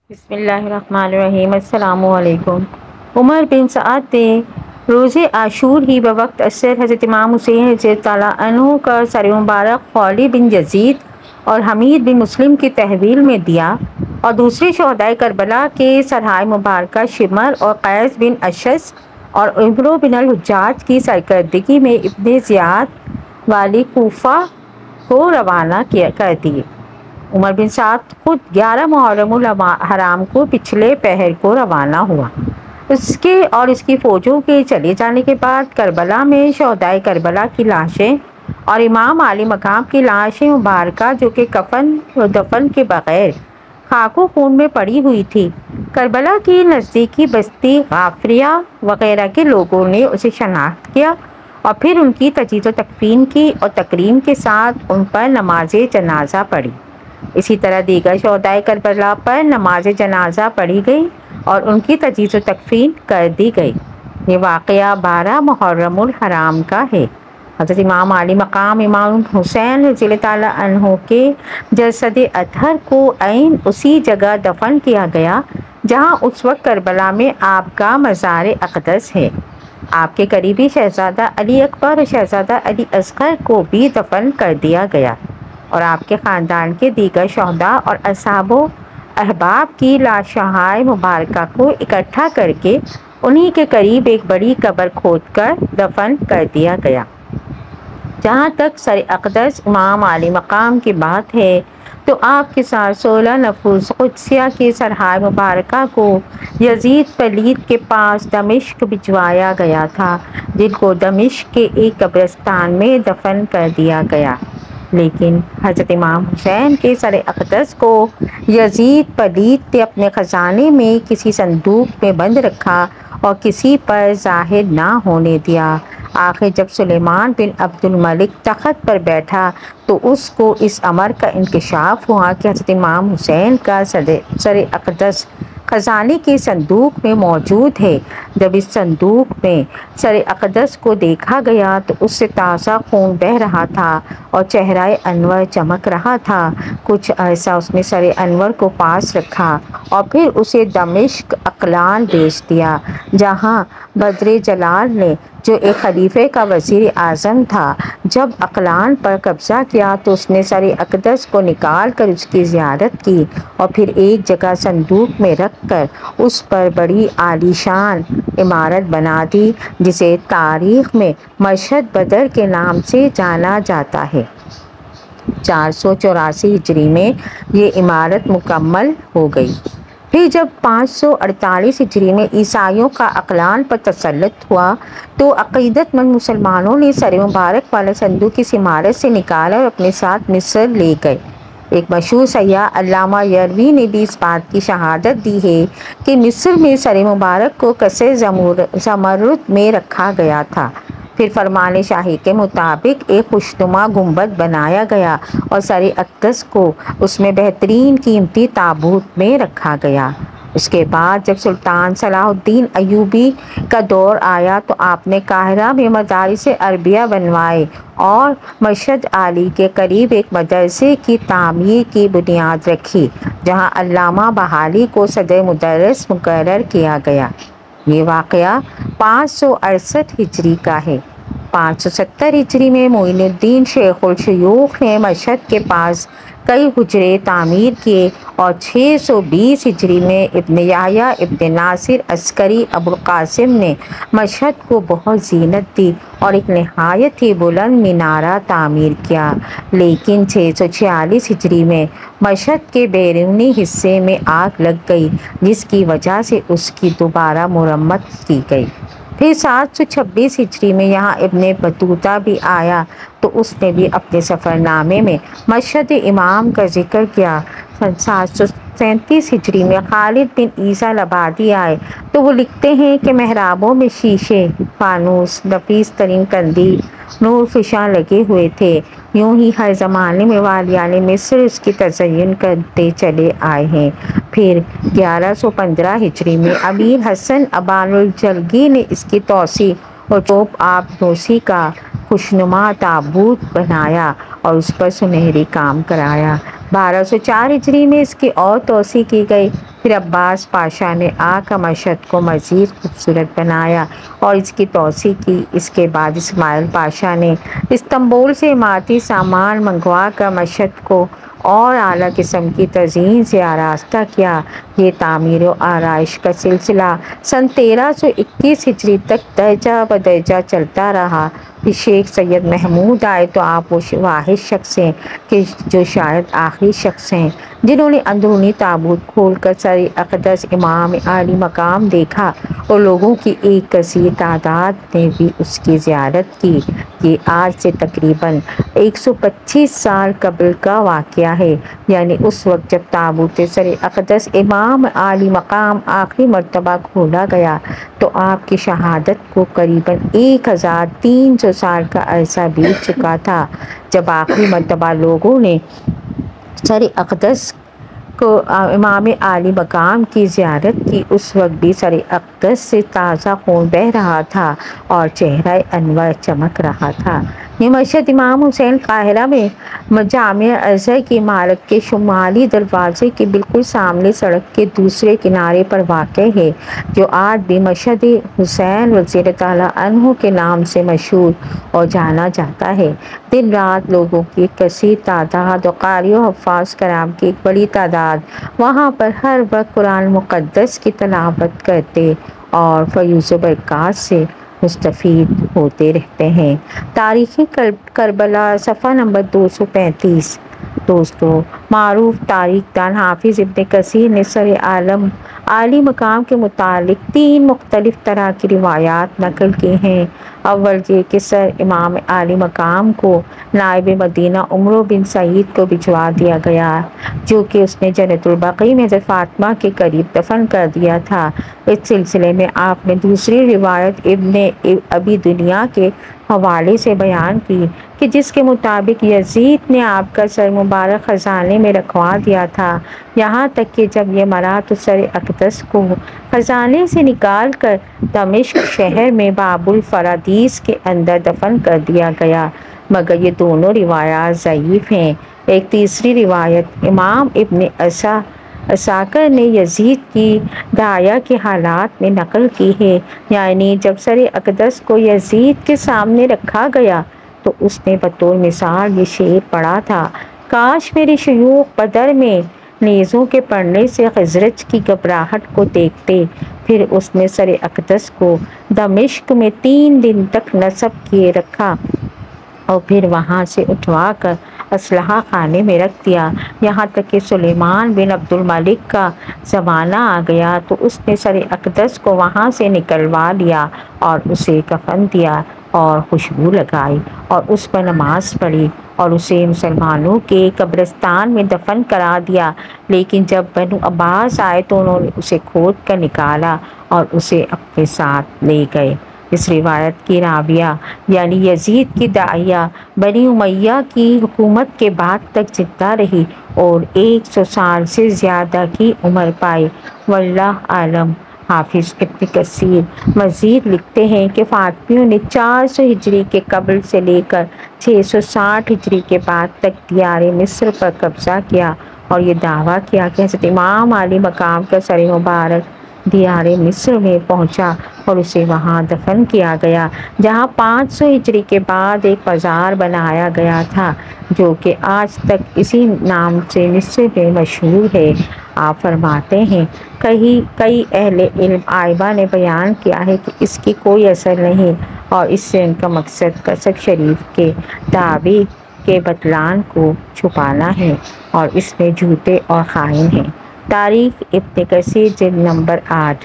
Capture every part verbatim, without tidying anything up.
بسم اللہ الرحمن الرحیم۔ السلام علیکم۔ عمر بن سعد نے روز عاشور ہی بوقت عصر حضرت امام حسین رضی اللہ تعالیٰ عنہ کا سر مبارک خولد بن یزید اور حمید بن مسلم کی تحویل میں دیا اور دوسرے شہدائے کربلا کے سرہائے مبارکہ شمر اور قیس بن اشعث اور عمرو بن الحجاج کی سرکردگی میں ابن زیاد والی کوفہ کو روانہ کر دیے۔ عمر بن سعد خود گیارہ محرم الحرام کو پچھلے پہر کو روانہ ہوا۔ اس کے اور اس کی فوجوں کے چلے جانے کے بعد کربلا میں شہدائے کربلا کی لاشیں اور امام علی مقام کی لاشیں مبارکہ جو کہ کفن و دفن کے بغیر خاک و خون میں پڑی ہوئی تھی، کربلا کی نزدیکی بستی غافریہ وغیرہ کے لوگوں نے اسے شناخت کیا اور پھر ان کی تجہیز و تکفین کی اور تکریم کے ساتھ ان پر نماز جنازہ پڑھی۔ اسی طرح دیگر شہدائے کربلا پر نماز جنازہ پڑھی گئی اور ان کی تجہیز و تکفین کر دی گئی۔ یہ واقعہ بارہ محرم الحرام کا ہے۔ حضرت امام علی مقام امام حسین رضی اللہ تعالیٰ عنہ کے جسد اطہر کو عین اسی جگہ دفن کیا گیا جہاں اس وقت کربلا میں آپ کا مزار اقدس ہے۔ آپ کے قریبی شہزادہ علی اکبر اور شہزادہ علی اصغر کو بھی دفن کر دیا گیا اور آپ کے خاندان کے دیگر شہداء اور اصحاب و احباب کی لاشیں مبارکہ کو اکٹھا کر کے انہی کے قریب ایک بڑی قبر کھود کر دفن کر دیا گیا۔ جہاں تک سر اقدس امام علی مقام کی بات ہے تو آپ کے ساتھ سولہ نفوس قدسیہ کے سرہائے مبارکہ کو یزید پلید کے پاس دمشق بھجوایا گیا تھا، جن کو دمشق کے ایک قبرستان میں دفن کر دیا گیا، لیکن حضرت امام حسین کے سر اقدس کو یزید پلید نے اپنے خزانے میں کسی صندوق میں بند رکھا اور کسی پر ظاہر نہ ہونے دیا۔ آخر جب سلیمان بن عبد الملک تخت پر بیٹھا تو اس کو اس امر کا انکشاف ہوا کہ حضرت امام حسین کا سر اقدس خزانے کے صندوق میں موجود ہے۔ جب اس صندوق میں سر اقدس کو دیکھا گیا تو اس سے تازہ خون بہہ رہا تھا اور چہرہ انور چمک رہا تھا۔ کچھ عرصہ اس نے سر انور کو پاس رکھا اور پھر اسے دمشق اقلان بھیج دیا، جہاں بدر جلال نے جو ایک خلیفے کا وزیر اعظم تھا جب اقلان پر قبضہ کیا تو اس نے سر اقدس کو نکال کر اس کی زیارت کی اور پھر ایک جگہ صندوق میں رکھ کر اس پر بڑی عالیشان عمارت بنا دی جسے تاریخ میں مشہد بدر کے نام سے جانا جاتا ہے۔ چار سو چوراسی ہجری میں یہ عمارت مکمل ہو گئی۔ پھر جب پانچ سو اڑتالیس ہجری میں عیسائیوں کا اقلان پر تسلط ہوا تو عقیدت مند مسلمانوں نے سر مبارک والا صندوق اس عمارت سے نکالا اور اپنے ساتھ مصر لے گئے۔ ایک مشہور سیاح علامہ یروی نے بھی اس بات کی شہادت دی ہے کہ مصر میں سر مبارک کو کسے زمرد میں رکھا گیا تھا، پھر فرمان شاہی کے مطابق ایک خوشنما گنبد بنایا گیا اور سر اقدس کو اس میں بہترین قیمتی تابوت میں رکھا گیا۔ اس کے بعد جب سلطان صلاح الدین ایوبی کا دور آیا تو آپ نے قاہرہ میں مدارس عربیہ بنوائے اور مشہد عالی کے قریب ایک مدرسے کی تعمیر کی بنیاد رکھی، جہاں علامہ بحالی کو صدر مدرس مقرر کیا گیا۔ یہ واقعہ پانچ سو اڑسٹھ ہجری کا ہے۔ پانچ سو ستر ہجری میں معین الدین شیخ الشیوخ نے مشہد کے پاس کئی حجرے تعمیر کیے اور چھ سو بیس ہجری میں ابن یحییٰ ابن ناصر عسکری ابو القاسم نے مشہد کو بہت زینت دی اور ایک نہایت ہی بلند مینارہ تعمیر کیا، لیکن چھ سو چھیالیس ہجری میں مشہد کے بیرونی حصے میں آگ لگ گئی جس کی وجہ سے اس کی دوبارہ مرمت کی گئی۔ پھر سات سو چھبیس ہجری میں یہاں ابن بطوطہ بھی آیا تو اس نے بھی اپنے سفر نامے میں مشہد امام کا ذکر کیا۔ سات سو سینتیس ہجری میں خالد بن عیسیٰ لبادی آئے تو وہ لکھتے ہیں کہ محرابوں میں شیشے، فانوس، نفیس ترین قندیل، نور فشاں لگے ہوئے تھے۔ یوں ہی ہر زمانے میں والیان مصر اس کی تزئین کرتے چلے آئے ہیں۔ پھر گیارہ سو پندرہ ہجری میں امیر حسن ابان الجلگی نے اس کی توسیع اور چوب آب نوسی کا خوشنما تابوت بنایا اور اس پر سنہری کام کرایا۔ بارہ سو چار ہجری میں اس کی اور توسیع کی گئی۔ پھر عباس پاشا نے آ کر مشہد کو مزید خوبصورت بنایا اور اس کی توسیع کی۔ اس کے بعد اسماعیل پاشا نے استنبول سے عمارتی سامان منگوا کر مشہد کو اور اعلیٰ قسم کی تزئین سے آراستہ کیا۔ یہ تعمیر و آرائش کا سلسلہ سن تیرہ سو اکیس ہجری تک درجہ بدرجہ چلتا رہا۔ پھر شیخ سید محمود آئے تو آپ وہ واحد شخص ہیں کہ جو شاید آخری شخص ہیں جنہوں نے اندرونی تابوت کھول کر سر اقدس امام عالی مقام دیکھا، اور لوگوں کی ایک کثیر تعداد نے بھی اس کی زیارت کی۔ یہ آج سے تقریباً ایک سو پچیس سال قبل کا واقعہ ہے، یعنی اس وقت جب تابوت سر اقدس امام عالی مقام آخری مرتبہ کھولا گیا تو آپ کی شہادت کو قریباً ایک ہزار تین سو سال کا عرصہ بیت چکا تھا۔ جب آخری مرتبہ لوگوں نے سر اقدس کو امام عالی مقام کی زیارت کی، اس وقت بھی سر اقدس سے تازہ خون بہہ رہا تھا اور چہرہ انور چمک رہا تھا۔ یہ مشہد امام حسین قاہرہ میں جامع ازہر کی عمارت کے شمالی دروازے کے بالکل سامنے سڑک کے دوسرے کنارے پر واقع ہے، جو آج بھی مشہد حسین رضی اللہ تعالیٰ عنہ کے نام سے مشہور اور جانا جاتا ہے۔ دن رات لوگوں کی ایک کثیر تعداد اور قاری و حفاظ کرام کی ایک بڑی تعداد وہاں پر ہر وقت قرآن مقدس کی تلاوت کرتے اور فیض و برکات سے مستفید ہوتے رہتے ہیں۔ تاریخ کربلا صفحہ نمبر دو سو پینتیس۔ دوستو، معروف تاریخ دان حافظ ابن کثیر نے سر عالم عالی مقام کے متعلق تین مختلف طرح کی روایات نقل کی ہیں۔ اول یہ کہ سر امام عالی مقام کو نائب مدینہ عمرو بن سعید کو بھجوا دیا گیا، جو کہ اس نے جنت البقیع میں حضرت فاطمہ کے قریب دفن کر دیا تھا۔ اس سلسلے میں آپ نے دوسری روایت ابن ابی دنیا کے حوالے سے بیان کی کہ جس کے مطابق یزید نے آپ کا سر مبارک خزانے میں رکھوا دیا تھا، یہاں تک کہ جب یہ مرا تو سر اقدس کو خزانے سے نکال کر دمشق شہر میں باب الفرادیس کے اندر دفن کر دیا گیا، مگر یہ دونوں روایات ضعیف ہیں۔ ایک تیسری روایت امام ابن عسا عساکر نے یزید کی داعیہ کے حالات میں نقل کی ہے، یعنی جب سر اقدس کو یزید کے سامنے رکھا گیا تو اس نے بطور مثال یہ شعر پڑھا تھا: کاش میرے شیوخ بدر میں نیزوں کے پڑنے سے خزرج کی گھبراہٹ کو دیکھتے۔ پھر اس نے سر اقدس کو دمشق میں تین دن تک نصب کیے رکھا اور پھر وہاں سے اٹھوا کر اسلحہ خانے میں رکھ دیا، یہاں تک کہ سلیمان بن عبد الملک کا زمانہ آ گیا تو اس نے سر اقدس کو وہاں سے نکلوا لیا اور اسے کفن دیا اور خوشبو لگائی اور اس پر نماز پڑھی اور اسے مسلمانوں کے قبرستان میں دفن کرا دیا۔ لیکن جب بنو عباس آئے تو انہوں نے اسے کھود کر نکالا اور اسے اپنے ساتھ لے گئے۔ اس روایت کی راویہ یعنی یزید کی داعیہ بنی امیہ کی حکومت کے بعد تک زندہ رہی اور ایک سو سال سے زیادہ کی عمر پائی، واللہ اعلم۔ حافظ ابن کثیر مزید لکھتے ہیں کہ فاطمیوں نے چار سو ہجری کے قبل سے لے کر چھ سو ساٹھ ہجری کے بعد تک دیار مصر پر قبضہ کیا اور یہ دعویٰ کیا کہ حضرت امام عالی مقام کا سر مبارک دیار مصر میں پہنچا اور اسے وہاں دفن کیا گیا، جہاں پانچ سو ہجری کے بعد ایک مزار بنایا گیا تھا جو کہ آج تک اسی نام سے مصر میں مشہور ہے۔ آپ فرماتے ہیں کئی کئی اہل علم آئمہ نے بیان کیا ہے کہ اس کی کوئی اثر نہیں اور اس سے ان کا مقصد کسب شریف کے دعوے کے بطلان کو چھپانا ہے اور اس میں جھوٹے اور خائن ہیں۔ تاریخ ابن کثیر جلد نمبر آٹھ۔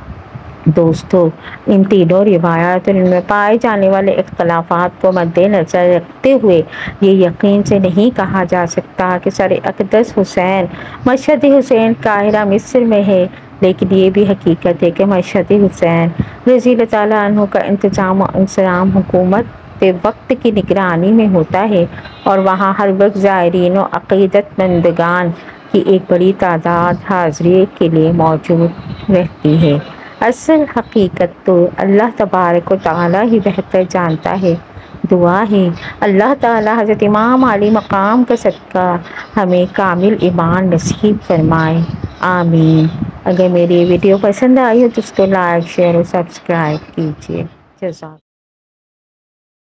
دوستو، ان تینوں روایات اور ان میں پائے جانے والے اختلافات کو مد نظر رکھتے ہوئے یہ یقین سے نہیں کہا جا سکتا کہ سر اقدس حسین مشہد حسین قاہرہ مصر میں ہے، لیکن یہ بھی حقیقت ہے کہ مشہد حسین رضی اللہ تعالیٰ عنہ کا انتظام و انصرام حکومت وقت کی نگرانی میں ہوتا ہے اور وہاں ہر وقت زائرین و عقیدت مندگان کی ایک بڑی تعداد حاضری کے لیے موجود رہتی ہے۔ اصل حقیقت تو اللہ تبارک و تعالیٰ ہی بہتر جانتا ہے۔ دعا ہے اللہ تعالی حضرت امام علی مقام کا صدقہ ہمیں کامل ایمان نصیب فرمائے، آمین۔ اگر میری ویڈیو پسند آئی ہو تو اس کو لائک، شیئر اور سبسکرائب کیجیے۔ جزاک